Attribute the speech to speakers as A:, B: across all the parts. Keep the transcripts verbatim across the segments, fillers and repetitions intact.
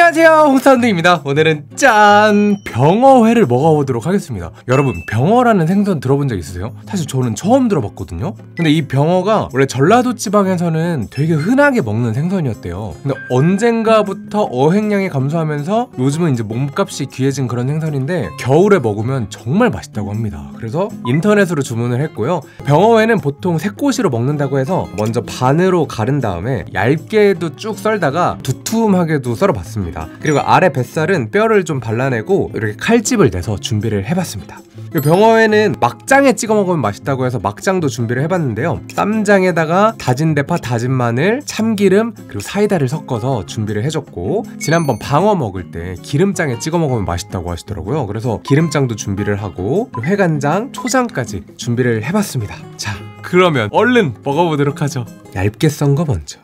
A: 안녕하세요, 홍사운드입니다. 오늘은 짠! 병어회를 먹어보도록 하겠습니다. 여러분, 병어라는 생선 들어본 적 있으세요? 사실 저는 처음 들어봤거든요. 근데 이 병어가 원래 전라도 지방에서는 되게 흔하게 먹는 생선이었대요. 근데 언젠가부터 어획량이 감소하면서 요즘은 이제 몸값이 귀해진 그런 생선인데 겨울에 먹으면 정말 맛있다고 합니다. 그래서 인터넷으로 주문을 했고요. 병어회는 보통 새꼬시로 먹는다고 해서 먼저 반으로 가른 다음에 얇게도 쭉 썰다가 두툼하게도 썰어봤습니다. 그리고 아래 뱃살은 뼈를 좀 발라내고 이렇게 칼집을 내서 준비를 해봤습니다. 병어회는 막장에 찍어 먹으면 맛있다고 해서 막장도 준비를 해봤는데요. 쌈장에다가 다진 대파, 다진 마늘, 참기름, 그리고 사이다를 섞어서 준비를 해줬고, 지난번 방어 먹을 때 기름장에 찍어 먹으면 맛있다고 하시더라고요. 그래서 기름장도 준비를 하고 회간장, 초장까지 준비를 해봤습니다. 자, 그러면 얼른 먹어보도록 하죠. 얇게 썬 거 먼저.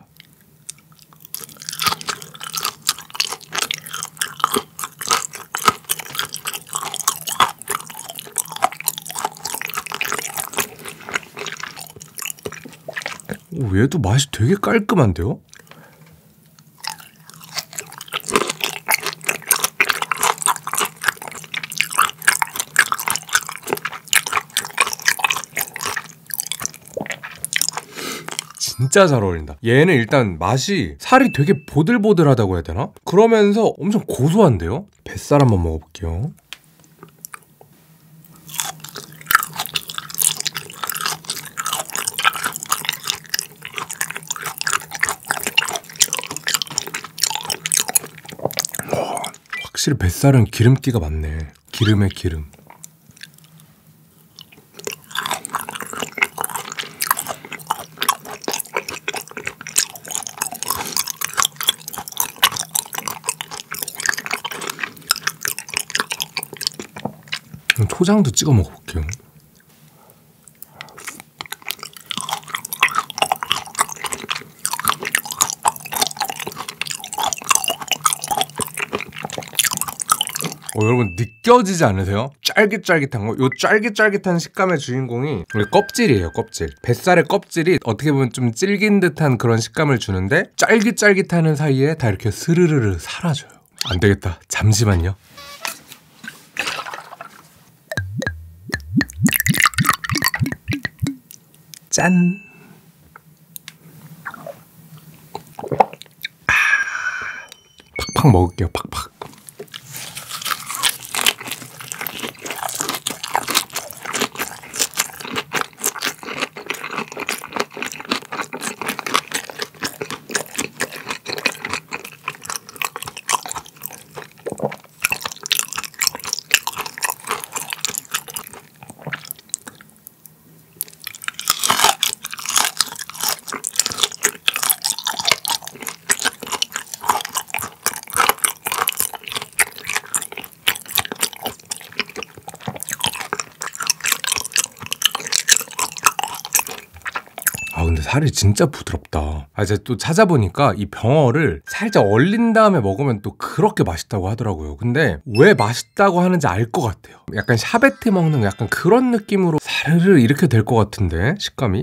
A: 오, 얘도 맛이 되게 깔끔한데요? 진짜 잘 어울린다. 얘는 일단 맛이 살이 되게 보들보들하다고 해야 되나? 그러면서 엄청 고소한데요? 뱃살 한번 먹어볼게요. 확실히 뱃살은 기름기가 많네. 기름에 기름. 초장도 찍어 먹어볼게요. 어, 여러분 느껴지지 않으세요? 쫄깃쫄깃한 거? 요 쫄깃쫄깃한 식감의 주인공이 우리 껍질이에요. 껍질. 뱃살의 껍질이 어떻게 보면 좀 질긴 듯한 그런 식감을 주는데 쫄깃쫄깃하는 사이에 다 이렇게 스르르르 사라져요. 안 되겠다. 잠시만요. 짠! 아, 팍팍 먹을게요. 팍팍. 아, 근데 살이 진짜 부드럽다. 아, 제가 또 찾아보니까 이 병어를 살짝 얼린 다음에 먹으면 또 그렇게 맛있다고 하더라고요. 근데 왜 맛있다고 하는지 알 것 같아요. 약간 샤베트 먹는 약간 그런 느낌으로 사르르 이렇게 될 것 같은데, 식감이.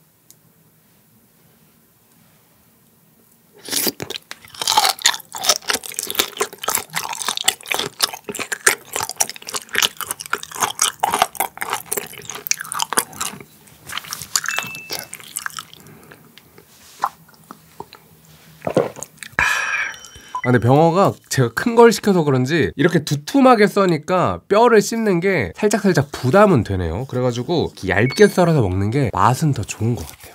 A: 아, 근데 병어가 제가 큰 걸 시켜서 그런지 이렇게 두툼하게 써니까 뼈를 씹는 게 살짝살짝 부담은 되네요. 그래가지고 얇게 썰어서 먹는 게 맛은 더 좋은 것 같아요.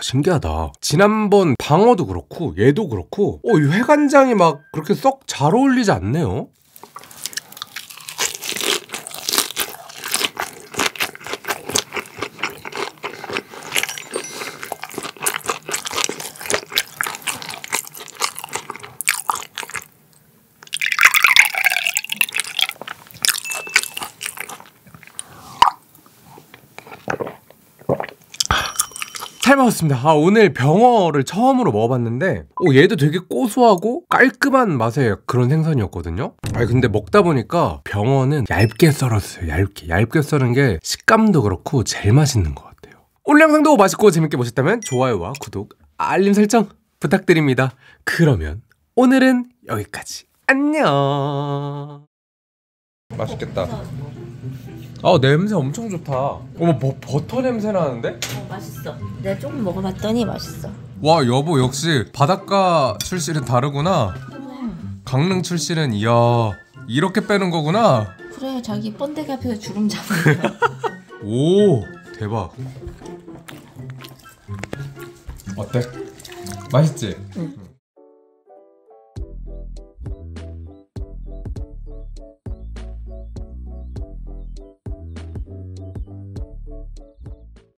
A: 신기하다. 지난번 방어도 그렇고 얘도 그렇고 어, 이 회간장이 막 그렇게 썩 잘 어울리지 않네요. 잘 먹었습니다. 아, 오늘 병어를 처음으로 먹어봤는데 오, 얘도 되게 고소하고 깔끔한 맛의 그런 생선이었거든요. 아니 근데 먹다 보니까 병어는 얇게 썰었어요. 얇게 얇게 썰은 게 식감도 그렇고 제일 맛있는 것 같아요. 오늘 영상도 맛있고 재밌게 보셨다면 좋아요와 구독, 알림 설정 부탁드립니다. 그러면 오늘은 여기까지. 안녕. 맛있겠다. 아, 냄새 엄청 좋다. 어머, 버, 버터 냄새 나는데?
B: 어, 맛있어. 내가 조금 먹어봤더니 맛있어.
A: 와, 여보 역시 바닷가 출신은 다르구나. 강릉 출신은 이야 이렇게 빼는 거구나.
B: 그래, 자기 번데기 앞에서 주름 잡는 거.
A: 오, 대박. 어때? 맛있지?
B: 응.